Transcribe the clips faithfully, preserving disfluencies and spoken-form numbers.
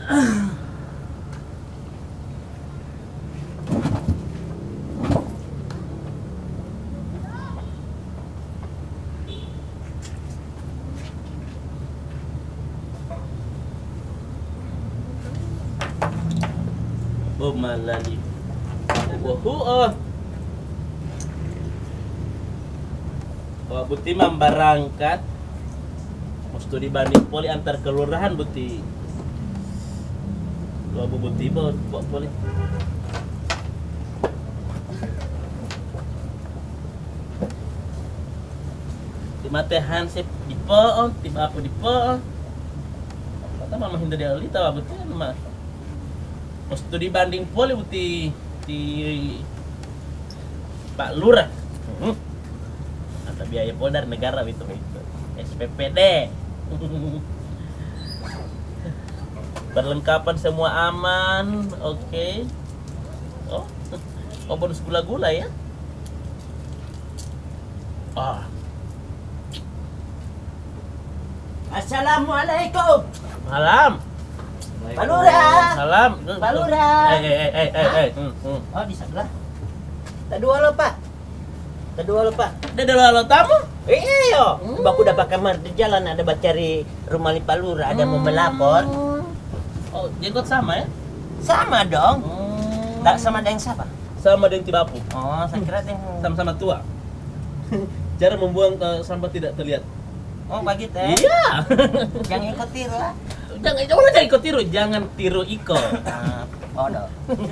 Bumalali. Wahu oh. Wah, buti membarangkat. Mesti dibanding poli antar kelurahan buti. Dua buti bo, buat poli. Timate hansip di poon, tiba apa di poon. Kata mama hindari ali tawa buti mah. Mesti dibanding poli buti di Pak Lurah. Hmm. Atau biaya pol dari negara itu itu. S P P D. Perlengkapan semua aman, oke. Okay. Oh, oh bonus gula-gula ya? Ah. Assalamualaikum. Salam. Pak Lurah. Salam. Pak Lurah. Eh eh eh eh eh. Hmm, hmm. Oh di sebelah. Kedua lo Pak. Kedua lo Pak. Dia adalah lo tamu. Iya. Hmm. Baku udah pakai kamar di jalan ada buat cari rumah Pak Lurah ada mau melapor. Oh jenggot sama ya? Sama dong. Hmm. Nggak sama dengan siapa? Sama dengan Tibapu. Oh saya kira yang Sama-sama tua. Cara membuang uh, sampah tidak terlihat. Oh begitu ya? Iya. Yang ikut tiru lah. Jangan jangan jangan ikut tiru, jangan tiru Iko. Ah, bodoh.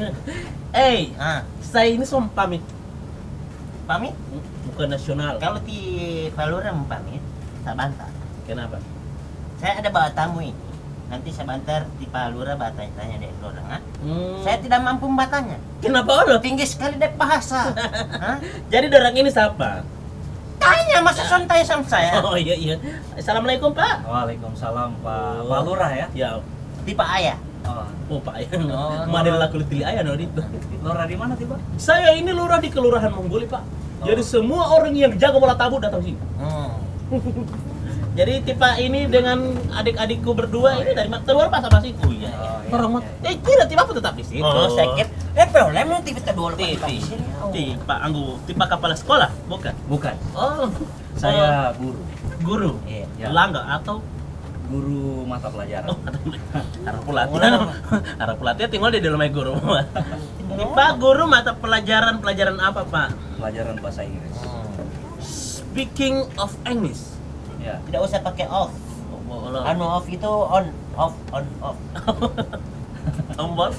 Eh, Ah, saya ini som pamit, pamit. bukan nasional. Kalau di Pak Lurah mau pamit, saya bantar. Kenapa? Saya ada bawa tamu ini. Nanti saya bantar di Pak Lurah batanya deh orang. Ah. Hmm. Saya tidak mampu membatanya. Kenapa lo? Tinggi sekali deh bahasa. Hah? Jadi orang ini siapa? Tanya masa santai sama saya. Oh iya iya. Assalamualaikum Pak. Waalaikumsalam Pak. Oh. Pak Lurah ya? Ya. Di Pak Ayah. Oh. Oh Pak ya. Oh. Mana laku tili ayah no itu. Lurah di mana tiba? Saya ini lurah di Kelurahan Monggoli Pak. Oh. Jadi semua orang yang jago bola tabu datang sini. Hmm. Jadi tipe ini dengan adik-adikku berdua ini dari mana? Keluar pas sama sih. Oh iya. Oh, iya, Orang mah iya, eh tidak tipe apa tetap di situ. Oh, sakit. Eh, problemnya tipe kedua Ti, lepas ti, di sini. Oh. ti, Pak Anggu, tipe kepala sekolah, bukan? Bukan. Oh, Saya guru. oh, guru, Iya. Ya. Langga atau Guru mata pelajaran. oh, arah pelatihan, arah pelatihan tinggal di dalam guru. Tipe guru mata pelajaran pelajaran apa Pak? Pelajaran bahasa Inggris. Hmm. Speaking of English. Ya. Tidak usah pakai off. Oh, oh, Anu off itu on, off, on, off. Tombol.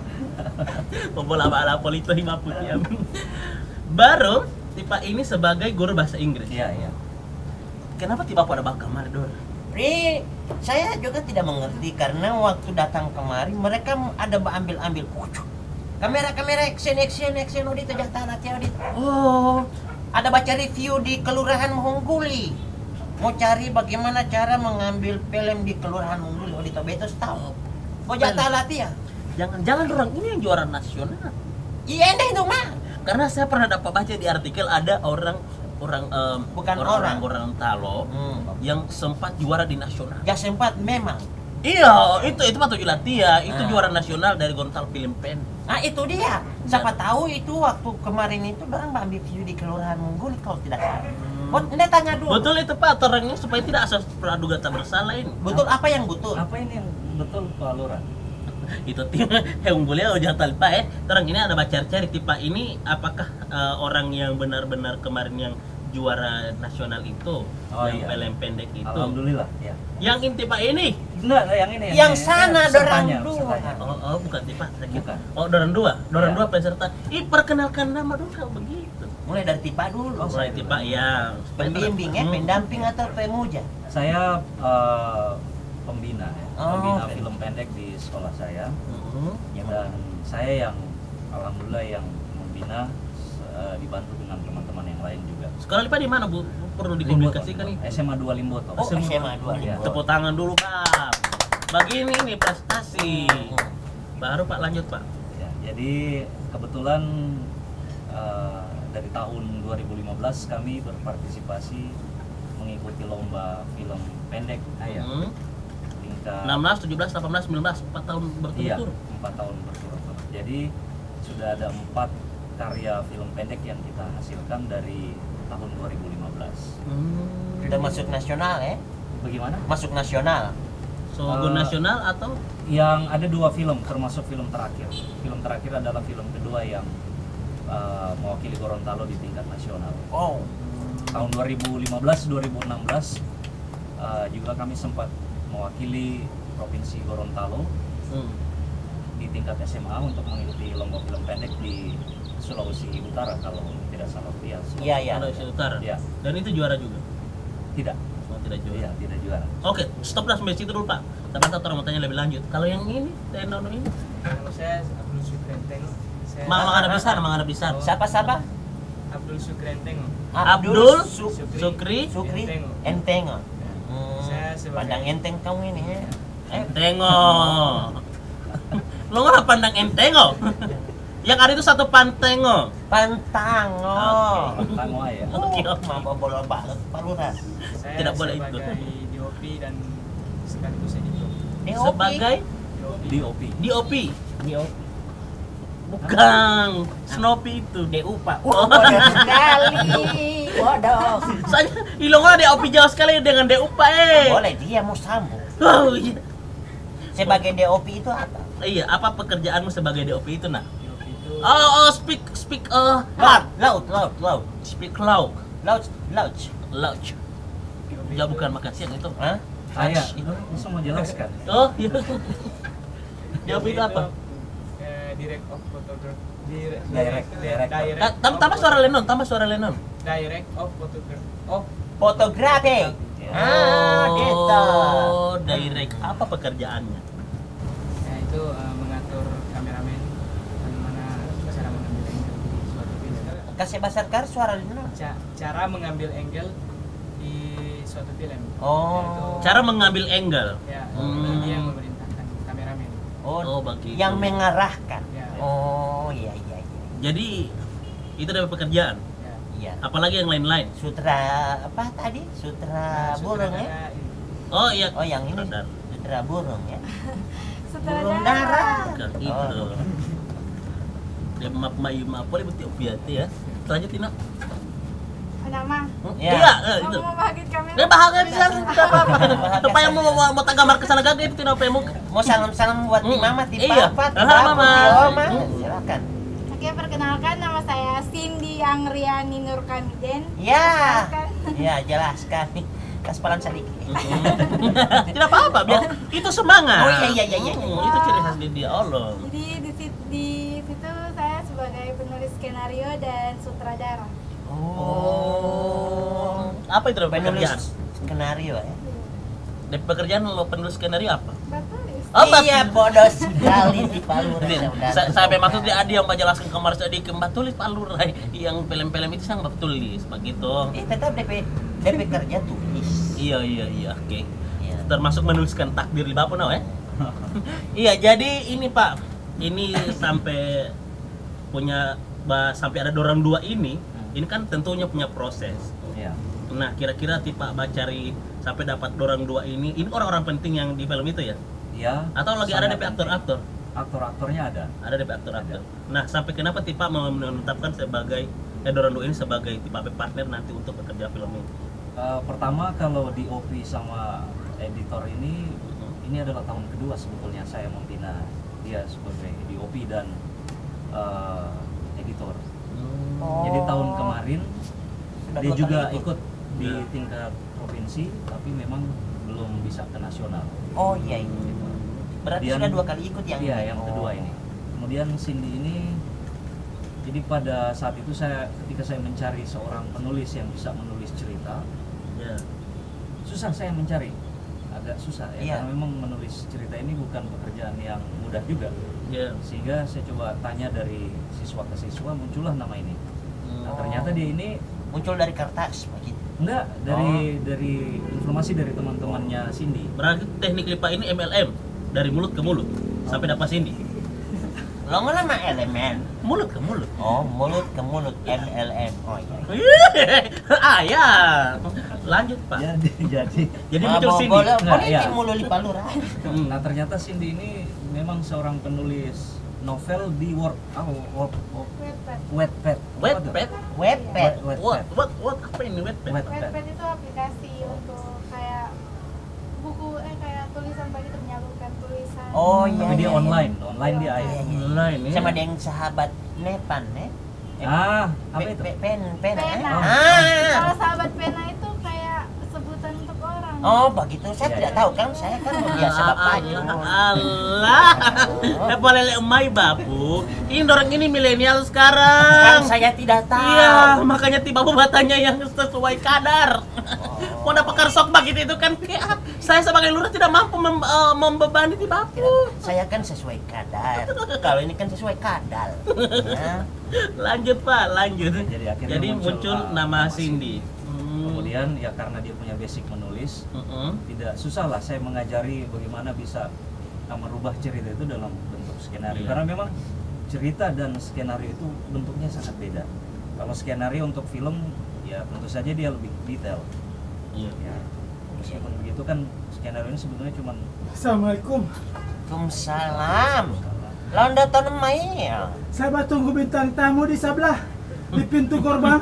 Tombol ala-ala polito lima putih. Baru tipe ini sebagai guru bahasa Inggris. Iya, iya. Kenapa tiba pada bak kamar dor? Ri, saya juga tidak mengerti karena waktu datang kemari mereka ada ambil-ambil kamera-kamera action action action audit jangan audit. Oh, Ada baca review di Kelurahan Monggoli. Mau cari bagaimana cara mengambil film di Kelurahan Monggoli audit betos tahu. Mau jatah latihan. jangan-jangan orang ini yang juara nasional. Iya deh itu mah. Karena saya pernah dapat baca di artikel ada orang orang em, Bukan orang orang. orang Talo Hmm. yang sempat juara di nasional. Ya sempat memang. Iya, itu itu mah tujuh Latia, itu Nah. juara nasional dari Gontal Film Pen. Nah itu dia. Siapa tahu itu waktu kemarin itu orang ambil view di Kelurahan Monggoli kalau tidak salah. Oh, ini tanya dulu. Betul itu Pak, orangnya supaya tidak asas praduga tak bersalah ini. Betul apa yang betul? Apa ini yang betul Pak Lurah? Itu tim yang boleh oh jangan lupa ya. Orang ini ada baca cari tipe ini apakah eh, orang yang benar-benar kemarin yang juara nasional itu Oh, yang iya. film pendek itu. Alhamdulillah, ya. Yang inti Pak ini. Enggak, yang ini Yang ini, sana, ini dorang pesertanya, dua. pesertanya. Oh, oh bukan tipe saya kira. Bukan. Oh, Doran dua. Doran Ya. dua peserta. Ih, perkenalkan nama dong kalau begitu. Mulai dari tipa dulu. Oh, Mulai tipe ya. Pembimbing ya, Hmm. pendamping atau pemuja? Saya eh, pembina ya. Oh, Pembina oke. film pendek di sekolah saya. Mhm. Dan saya yang alhamdulillah yang membina eh, dibantu dengan teman-teman yang lain juga. Sekolah Lipa di mana Bu? Perlu dikomunikasikan nih. S M A dua Limboto. Oh, S M A dua Iya. Tepuk tangan dulu Pak. Bagi ini nih prestasi. Baru Pak lanjut Pak. Ya, jadi kebetulan eh, dari tahun dua ribu lima belas kami berpartisipasi mengikuti lomba film pendek ayah Hmm. ketika enam belas, tujuh belas, delapan belas, sembilan belas, empat tahun iya berturut-turut. empat tahun berturut-turut. Jadi sudah ada empat karya film pendek yang kita hasilkan dari tahun dua ribu lima belas. Hmm. Sudah masuk nasional ya? Bagaimana? Masuk nasional. So, go Eh, nasional atau Yang ada dua film termasuk film terakhir. Film terakhir adalah film kedua yang uh, mewakili Gorontalo di tingkat nasional. Oh. Tahun dua ribu lima belas dua ribu enam belas uh, juga kami sempat mewakili Provinsi Gorontalo hmm. di tingkat S M A untuk mengikuti lomba film pendek di Sulawesi Utara kalau tidak salah ya. Iya, iya. Sulawesi Utara. Iya. Dan itu juara juga. Tidak. Oh, tidak juara. Iya, tidak juara. Oke, stop dah sampai situ dulu Pak. Tapi satu orang mau tanya lebih lanjut. Kalau yang ini, Tenono ini, Kalau saya Abdul Sukrenteng. Saya Mang Mang Besar, Mang Besar. Siapa siapa? Abdul Sukrenteng. Abdul Su- Sukri. Sukri Sukri Enteng. Enteng. oh. Saya Hmm. sebagai- Pandang enteng kamu ini ya. Eh, Entengo. Lo nggak pandang Entengo? Yang ada itu satu Pantengo. pantang. Oh. Tangwa ya. Oh, Oke, oke. mampu bola banget Pak Lurah. Saya Tidak boleh ikut. sebagai D O P dan sekaligus editor. D O P. Sebagai D O P. D O P. D O P. D O P. Bukan Snoopy itu. D U Pak. Wah, bodoh sekali. Bodoh. Saya Ilongona D O P jauh sekali dengan D U P eh. Boleh dia mau sambung. Oh iya. Sebagai D O P itu apa? Iya, apa pekerjaanmu sebagai D O P itu nak? D O P itu Oh, oh speak speak uh Laut, hard. laut, laut, laut. Speak loud. Laut, laut. Loud. D O P Ya itu- bukan makan siang itu. Hah? Saya itu bisa menjelaskan. Oh, iya. D O P itu apa? eh, direct of photography. Direct, Direct, direct. direct Ta- Tambah tambah of- suara Lennon, tambah suara Lennon. Direct of photography. Of Fotografi. Ah, gitu. Oh, direct. Apa pekerjaannya? ya itu eh, mengatur kameramen bagaimana cara mengambil angle di suatu film. Kasih basarkar suara Lino. Ca- cara mengambil angle di suatu film. Oh. Cara mengambil angle. Ya, Hmm. dia yang memerintahkan kameramen. Oh, Oh, begitu. yang mengarahkan. Ya. Oh, iya iya iya. Jadi itu dari pekerjaan. Ya. Iya. Apalagi yang lain-lain. Sutra apa tadi? Sutra Nah, burung ya? sutradara ini. Oh iya. Oh, yang ini Sutradara. sutra burung ya. Sutradara. Burung darah. Bukan Oh. itu. Dia map mai map boleh betul piati ya. Lanjutin nak. Nama. Ya. Iya, eh, Kamu itu. mau bahagian kamera? Dia bahagia di sana tidak apa-apa. Supaya mau mau mau tak gambar ke sana gak itu tidak apa mau. Mau salam-salam buat di Hmm. mama, di Iya. papa, di Halo, babu, Mama. di oma. Hmm. Silakan. Oke, perkenalkan nama saya Cindy Angriani Nurkamiden. Ya. Silakan. Ya, jelaskan nih. Kaspalan sedikit. Tidak apa-apa, biar itu semangat. Oh, iya, iya, iya, iya. Hmm, itu ciri khas di dia Allah. Jadi di, sit- di situ saya sebagai penulis skenario dan sutradara. Oh. Apa itu pekerjaan? Penulis skenario ya. Dari pekerjaan lo penulis skenario apa? Batulis. Oh, Iya, bodoh sekali di Palu. Ini, sa- sampai maksud dia ada yang menjelaskan kemarin tadi kembali tulis Pak Lurai yang film-film itu sang tulis begitu. Eh, tetap D P D P kerja tulis. Iya iya iya oke. Iya. Termasuk menuliskan takdir di Bapak now ya. Iya jadi ini Pak, ini sampai punya bah, sampai ada dorang dua ini, ini kan tentunya punya proses. Iya. Nah kira-kira tipe Pak cari sampai dapat dorang dua ini, ini orang-orang penting yang di film itu ya? Ya. Atau lagi ada sangat D P penting. aktor-aktor? Aktor-aktornya ada. Ada D P aktor-aktor. Nah sampai kenapa tipe menetapkan sebagai eh dorang dua ini sebagai tipe partner nanti untuk bekerja film ini? Eh, pertama kalau D O P sama editor ini, ini adalah tahun kedua sebetulnya saya membina dia sebagai D O P dan eh, editor. Oh. Jadi tahun kemarin Sudah dia dua juga kali ikut di Ya. tingkat provinsi, tapi memang belum bisa ke nasional. Oh iya iya. Berarti Kemudian- sudah dua kali ikut yang Iya, yang oh. kedua ini. Kemudian Cindy ini, jadi pada saat itu saya ketika saya mencari seorang penulis yang bisa menulis cerita, Ya. susah saya mencari, agak susah ya, Iya. karena memang menulis cerita ini bukan pekerjaan yang mudah juga. Ya. Sehingga saya coba tanya dari siswa ke siswa, muncullah nama ini. Nah, Oh. ternyata dia ini Muncul dari kertas begitu. enggak dari Oh. dari informasi dari teman-temannya Cindy. Berarti teknik lipat ini M L M dari mulut ke mulut sampai dapat sini. Lo nama elemen. Mulut ke mulut. Oh, mulut ke mulut, M L M. Oh iya. Ah ya. Lanjut Pak. Jadi jadi Jadi Ah, muncul bo- sini. boleh, Nggak, boleh iya. di mulu di Palura. Hmm. Nah ternyata Cindy ini memang seorang penulis novel di Word, oh, Word, Word, Wattpad. Wattpad. Wattpad. Webpad. Wattpad. What what what apa ini Wattpad? Wattpad. Wattpad itu aplikasi untuk kayak buku eh kayak tulisan begitu, menyalurkan tulisan. Oh iya. Tapi dia iya, iya. online, online dia Iya, aja. iya, iya. Online ya. Sama dengan sahabat Nepan, eh? Ah, apa Pe- itu? pe- Pen, pena, eh? Pena. Ah. Kalau sahabat pena itu kayak sebutan untuk orang. Oh, begitu. Saya Iya, tidak iya. tahu kan, saya kan biasa bapaknya. Allah. Eh boleh umai bapu. Ini orang ini milenial Kan sekarang. saya tidak tahu. Iya, makanya tiba batanya yang sesuai kadar. Oh. Mau dapat sok begitu itu kan kayak saya sebagai lurah tidak mampu mem- eh, membebani tiba bapu. Saya kan sesuai kadar. Kalau ini kan sesuai kadal. Ya. Lanjut Pak, lanjut. Jadi akhirnya Jadi muncul, muncul ah, nama nama Cindy. Hmm. Kemudian ya karena dia punya basic menulis, Mm-mm. tidak susah lah saya mengajari bagaimana bisa uh, merubah cerita itu dalam bentuk skenario. Iya. Karena memang cerita dan skenario itu bentuknya sangat beda. Kalau skenario untuk film ya tentu saja dia lebih detail. Iya. Ya, meskipun begitu kan skenario ini sebetulnya cuma Assalamualaikum. Waalaikumsalam. Lawan datang ya. Saya tunggu bintang tamu di sebelah di pintu gerbang.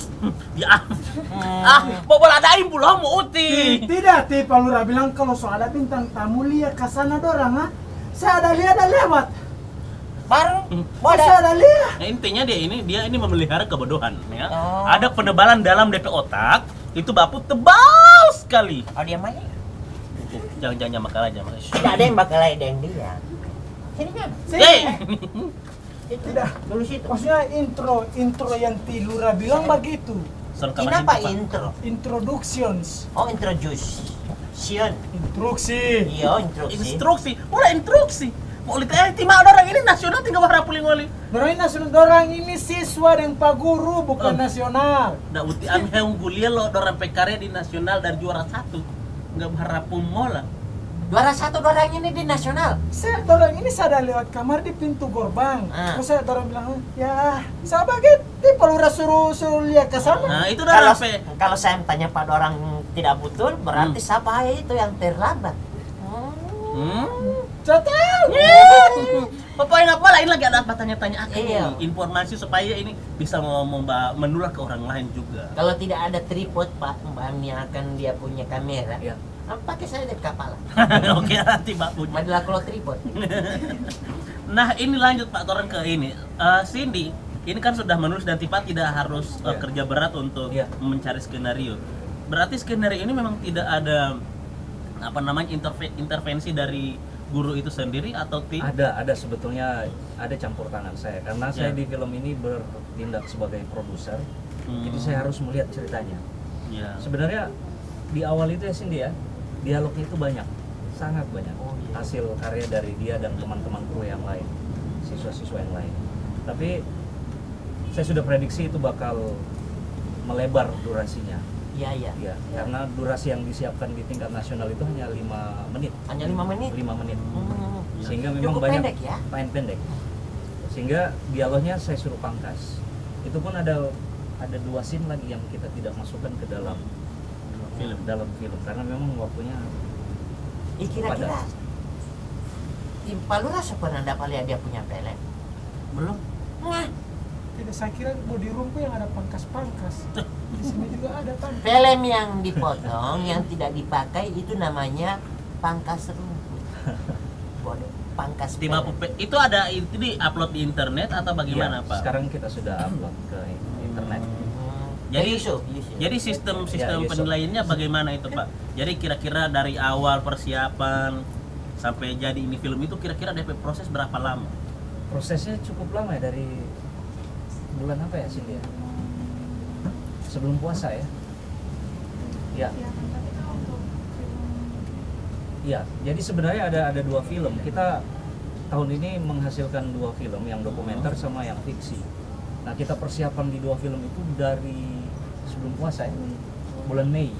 Ya. Hmm. Ah, bobol adain pulau mau uti. Tidak, ti Palura bilang kalau soal ada bintang tamu lihat ke sana dorang, ha? Saya ada lihat ada lewat. Baru Oh, boleh. saya ada lihat. Nah, intinya dia ini dia ini memelihara kebodohan ya. Oh. Ada penebalan dalam D P otak itu bapu tebal sekali. Oh dia main. Jangan jangan jangan makal aja mas. Tidak ada yang bakal ada yang dia. Sini kan. Sini. Hey. Itu Tidak. dulu situ. Maksudnya intro, intro yang Tilura bilang begitu. Son kamar Kenapa itu, Pak. intro? Introductions. Oh introduce. Sion. Instruksi. Iya instruksi. Instruksi, mulai instruksi. Mau lihat eh timah orang ini nasional tinggal warna puling oli. Dorang ini nasional, dorang ini siswa dan pak guru bukan Oh. nasional. Nggak uti ame yang gulia lo orang pekarya di nasional dari juara satu. Nggak berharap mola. Juara satu orang ini di nasional. Saya dorang ini saya ada lewat kamar di pintu gerbang. Ah. Terus saya dorang bilang, ya saya baget di Palura suruh suruh lihat ke sana. Nah itu Kalau udah pe. kalau saya tanya pada orang tidak betul, berarti Hmm. siapa itu yang terlambat? Hmm. Hmm. Saya tahu. Pokoknya apa lain lagi ada apa tanya-tanya akan Iya. informasi supaya ini bisa memba- menular ke orang lain juga. Kalau tidak ada tripod Pak, Mbak Ami akan dia punya kamera. ya. Ah, pakai saya di kapal. Oke nanti Mbak punya. Madilah kalau tripod. Nah ini lanjut Pak Toren ke ini. Eh, Cindy, ini kan sudah menulis dan tiba tidak harus eh, Iya. kerja berat untuk Iya. mencari skenario. Berarti skenario ini memang tidak ada apa namanya interve- intervensi dari guru itu sendiri atau tim? Ada, ada sebetulnya ada campur tangan saya karena saya Ya. di film ini bertindak sebagai produser, Hmm. jadi saya harus melihat ceritanya. Ya. Sebenarnya di awal itu ya Cindy ya, dialognya itu banyak, sangat banyak. Oh, iya. Hasil karya dari dia dan teman-teman kru yang lain, siswa-siswa yang lain. Tapi saya sudah prediksi itu bakal melebar durasinya. Iya iya. Ya, karena durasi yang disiapkan di tingkat nasional itu hanya lima menit. Hanya lima menit. lima menit. Hmm. Sehingga memang Cukup banyak pendek ya? main pendek. Sehingga dialognya saya suruh pangkas. Itu pun ada ada dua scene lagi yang kita tidak masukkan ke dalam film dalam film karena memang waktunya Ih, kira-kira padat. di Palura pernah dapat lihat dia punya pelet? Belum. Wah, Tidak, saya kira body room yang ada pangkas-pangkas. Di sini juga ada pangkas. film yang dipotong yang tidak dipakai itu namanya pangkas rumput. Bodoh, pangkas Tim pelet. apa pe- itu ada itu di upload di internet atau bagaimana Iya, Pak? sekarang kita sudah upload ke internet. Hmm. Jadi Ya, Yusuf, Yusuf. Jadi sistem sistem Ya, Yusuf. penilaiannya bagaimana itu Pak? Jadi kira-kira dari awal persiapan sampai jadi ini film itu kira-kira D P proses berapa lama? Prosesnya cukup lama ya, dari bulan apa ya Cindy ya? Sebelum puasa ya. Ya, Ya, tapi kalau untuk film iya. Jadi sebenarnya ada ada dua film. Kita tahun ini menghasilkan dua film, yang dokumenter sama yang fiksi. Nah, kita persiapan di dua film itu dari sebelum puasa ya, bulan Mei.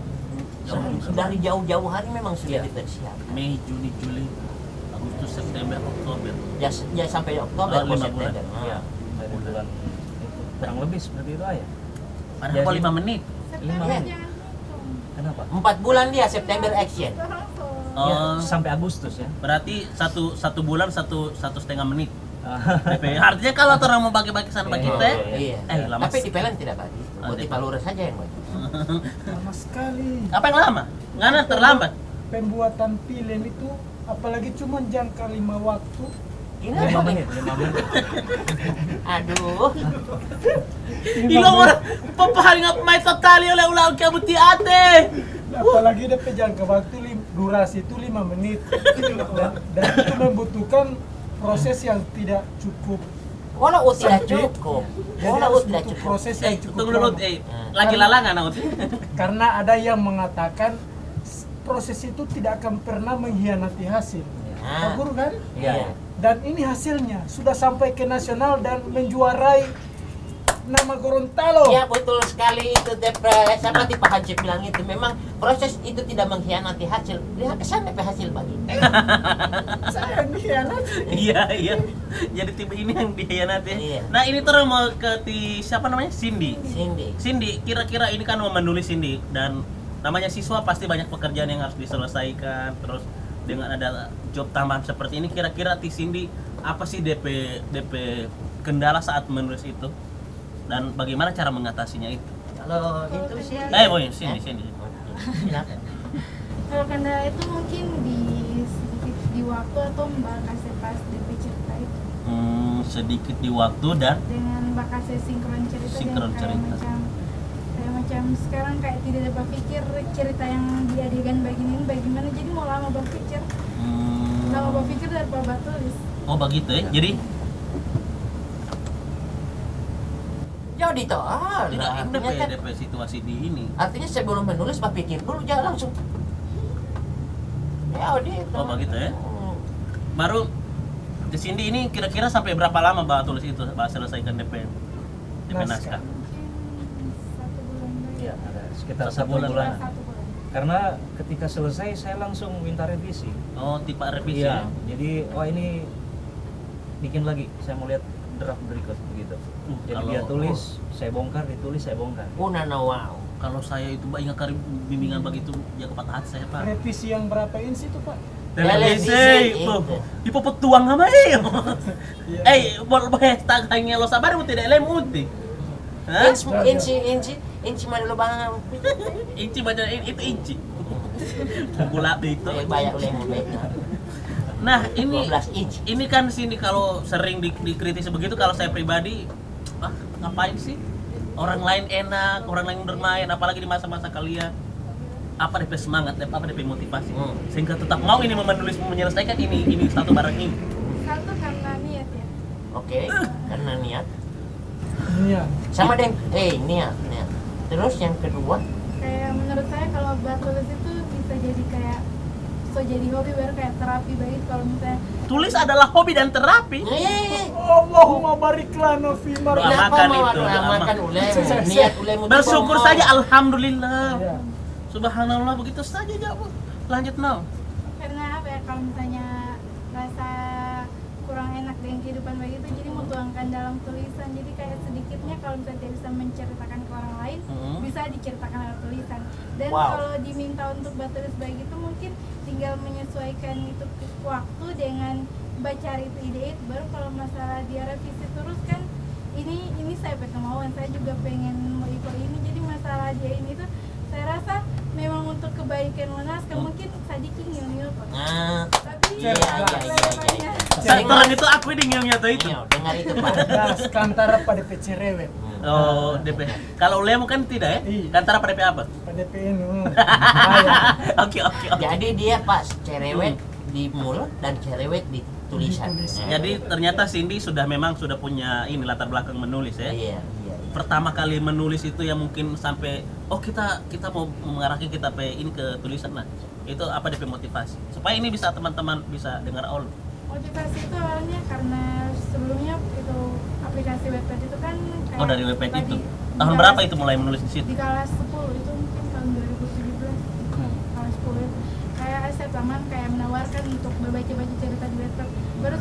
So, dari jauh-jauh hari memang sudah Iya. dipersiapkan. Mei, Juni, Juli, Agustus, September, Oktober. Ya, ya sampai Oktober Oh, lima September. bulan. Ah. Iya, dari bulan itu kurang lebih seperti itu aja. Padahal Jadi- kok lima menit. September Iya. jangan hitung. Kenapa? Empat bulan dia September action. Langsung. Oh, Ya, sampai Agustus ya. berarti satu satu bulan satu satu setengah menit. D P. Artinya kalau orang mau bagi-bagi sana bagi Iya, teh, Iya. eh lama. Tapi di P L N tidak bagi. Oh, Buat di- di Palura saja yang bagi. Lama sekali. Apa yang lama? Ngana terlambat. Pembuatan film itu apalagi cuma jangka lima waktu. lima Kenapa? menit, lima menit. Aduh. Ilo mo papahal nga may totally oleh ulang kamu ti ate. Apalagi dia jangka waktu lim, durasi itu lima menit dan, dan itu membutuhkan proses yang tidak cukup. Walau tidak Sempit. cukup. Jadi Walau harus tidak butuh cukup. proses yang Eh, cukup tunggu dulu, lama. eh, lagi lalangan aku. Karena ada yang mengatakan s- proses itu tidak akan pernah mengkhianati hasil. Ah. Pak Guru kan? Iya. Dan ini hasilnya sudah sampai ke nasional dan menjuarai nama Gorontalo. Ya betul sekali itu Depre. Sama Pak Haji bilang itu memang proses itu tidak mengkhianati hasil. Lihat kesan Depre hasil bagi. Saya dikhianati. Iya, iya. Jadi tipe ini yang dihianati. Iya. Nah, ini terus mau ke ti siapa namanya? Cindy. Cindy. Cindy, kira-kira ini kan mau menulis Cindy dan namanya siswa pasti banyak pekerjaan yang harus diselesaikan. Terus dengan ada job tambahan seperti ini, kira-kira ti Cindy apa sih D P D P kendala saat menulis itu? Dan bagaimana cara mengatasinya itu? Kalau itu sih. Eh, boy, Cindy, Cindy. Silakan. Kalau kendala itu mungkin di sedikit di waktu atau Mbak kasih pas D P cerita itu Hmm, sedikit di waktu dan dengan Mbak kasih sinkron cerita Sinkron dan kayak cerita. macam kayak macam sekarang kayak tidak ada berpikir cerita yang di adegan begini ini bagaimana jadi mau lama berpikir hmm, lama berpikir daripada tulis. oh begitu ya. Jadi Jadi toh, ah, tidak lah, ada artinya kan, D P situasi di ini. artinya sebelum menulis berpikir dulu jangan langsung. Ya udah. Oh, begitu ya? Hmm. Baru di sini ini kira-kira sampai berapa lama Mbak tulis itu, Mbak selesaikan D P D P naskah? Naskah. Mungkin satu bulan lagi. Iya, ada sekitar Satu satu bulan. bulan. Satu bulan. Karena ketika selesai saya langsung minta revisi. Oh, tipe revisi. Iya, Ya? jadi wah ini bikin lagi, saya mau lihat draft berikut begitu. Uh, Jadi kalau- dia tulis, saya bongkar, ditulis, saya bongkar. Una na wow. Kalau saya itu Mbak ingat kali bimbingan begitu ya kepatah hati saya Pak. Revisi yang berapa inci itu Pak? Televisi, Televisi, po. itu. Ipo petuang sama eh. Iya. Eh, bol bahas tagangnya lo sabar mo tidak lemuti. Hah? Inci, inci, inci, inci mana lubang? Inci baca itu inci. Pukul itu. Eh, banyak oleh mereka. Nah, ini dua belas inci. ini kan sini kalau sering di, dikritisi begitu, kalau saya pribadi ah ngapain sih orang lain enak, orang lain bermain, apalagi di masa-masa kalian apa D P semangat, apa D P motivasi Hmm. sehingga tetap mau ini menulis menyelesaikan ini ini satu barang ini. Satu karena niat ya. Oke, karena niat. Iya. Sama deng, eh niat, niat. Terus yang kedua, Kayak menurut saya kalau buat tulis itu bisa jadi kayak so jadi hobi baru kayak terapi baik kalau misalnya Tulis adalah hobi dan terapi. eh, Allahumma barik lana fi mar. Doa kenapa makan mau itu, doa makan makan. ulemu? Niat ulemu itu Bersyukur bohong. saja, alhamdulillah. Iya. Subhanallah, begitu saja jawab. Lanjut no. karena apa ya kalau misalnya rasa kurang enak dengan kehidupan begitu jadi mau tuangkan dalam tulisan jadi kayak sedikitnya kalau misalnya tidak bisa menceritakan ke orang lain Hmm. bisa diceritakan lewat tulisan dan Wow. kalau diminta untuk bertulis begitu mungkin tinggal menyesuaikan itu ke waktu dengan baca itu ide itu baru kalau masalah dia revisi terus kan ini ini saya pakai kemauan saya juga pengen mau ikut ini jadi masalah dia ini tuh saya rasa memang untuk kebaikan naskah mungkin sedikit ngil-ngil kok Nah, tapi Iya, iya, iya, iya, iya. Sekarang itu aku dingilnya tuh itu. iya, dengar itu Pak. Das kantara pada P C rewet. Oh, D P. Kalau lemo kan tidak ya? Iya. Kantara pada D P apa? Pada P ini. hmm. Bahaya. Oke, oke, oke. Jadi dia Pak cerewet di mulut dan cerewet di tulisan. Di tulisan. Nah, Jadi ternyata Cindy sudah memang sudah punya ini latar belakang menulis ya. iya, iya. Pertama kali menulis itu yang mungkin sampai oh kita kita mau mengarahkan kita pe ini ke tulisan nah. Itu apa D P motivasi? Supaya ini bisa teman-teman bisa dengar all. motivasi itu awalnya karena sebelumnya itu aplikasi Wattpad itu kan kayak Oh, dari Wattpad lagi itu. di Tahun kelas- berapa itu mulai menulis di situ? di kelas sepuluh itu mungkin tahun dua ribu tujuh belas kelas sepuluh itu kayak saya taman kayak menawarkan untuk membaca-baca cerita di Wattpad baru setelah saya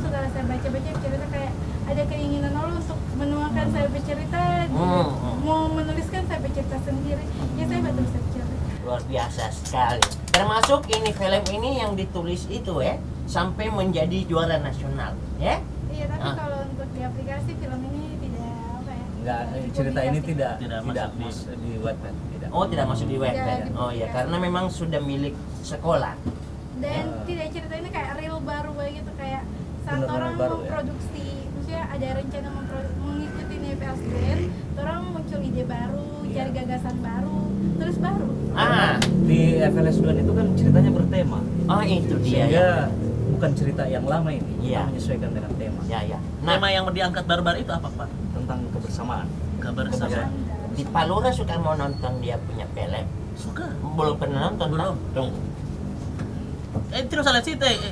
baca-baca cerita kayak ada keinginan lo untuk menuangkan saya bercerita, Hmm. mau menuliskan saya bercerita sendiri, ya saya betul cerita. Luar biasa sekali. Termasuk ini film ini yang ditulis itu ya sampai menjadi juara nasional, ya. Iya, tapi Ah. kalau untuk di aplikasi film ini tidak apa ya? Enggak, cerita ini dipublikasi. tidak Tidak tidak, masuk di- masuk di Wattpad, tidak. Oh, tidak masuk di Wattpad. Tidak Oh ya, dipublikasi. karena memang sudah milik sekolah. Dan Ya. tidak cerita ini kayak real baru begitu, kayak saat Benar-benar orang baru, ya. memproduksi, maksudnya ada rencana mempro- mengikuti N F L Band, orang muncul ide baru, Iya. cari gagasan baru, terus baru. Ah, Di F L S dua itu kan ceritanya bertema. oh itu dia. Sehingga Ya, bukan cerita yang lama ini, Iya. kita menyesuaikan dengan tema ya. ya. Nah, Tema yang diangkat baru-baru itu apa Pak? tentang kebersamaan. Kebersamaan. di Palura suka mau nonton dia punya film. Suka. Belum pernah nonton? Belum. Pak? Tunggu. Eh terus lihat situ. Eh.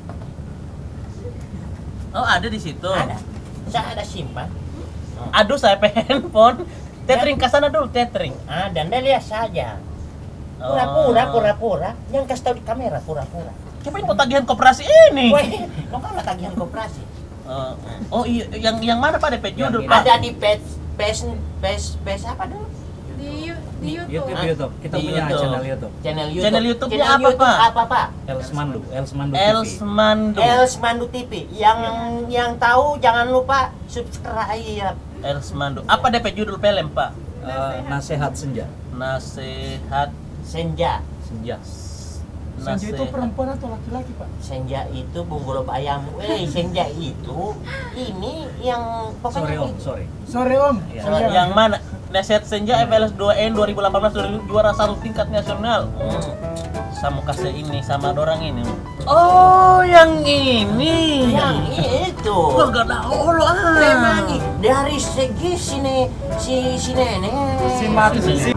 Oh ada di situ. Ada. Saya ada simpan. Aduh saya pengen handphone. Tethering ke sana dulu, tethering. Ah, dan dia lihat saja. Oh. Pura-pura, pura-pura. Yang kasih tahu di kamera, pura-pura. Siapa yang mau tagihan koperasi ini? Weh, lo kan nggak tagihan koperasi. Oh, oh iya, yang yang mana Pak D P judul Yang Pak? Ada di page, page, page, page apa dulu? Di, Yu- di YouTube. YouTube, Ah, YouTube. Kita di punya YouTube. channel YouTube. Channel YouTube. Channel YouTube-nya Channel apa, YouTube Pak? apa, Pak? Elsmandu, Elsmandu T V. Elsmandu. Elsmandu T V. Yang yang tahu jangan lupa subscribe. Elsmandu. Apa D P judul film Pak? Eh, nasihat senja. Nasihat Senja. Senja. Senja itu perempuan atau laki-laki, Pak? Senja itu bunggul ayam. Eh, Senja itu ini yang Sorry pokoknya om, ini. sorry. Sore Om. Iya. Senja. Yang mana? Nasihat Senja F L S dua N dua ribu delapan belas juara satu tingkat nasional. Hmm. Sama kasih ini sama dorang ini. Oh, yang ini. Yang itu. Gua gak tahu lo ah. Memang i- dari segi sini si si nenek Si Mat, Si si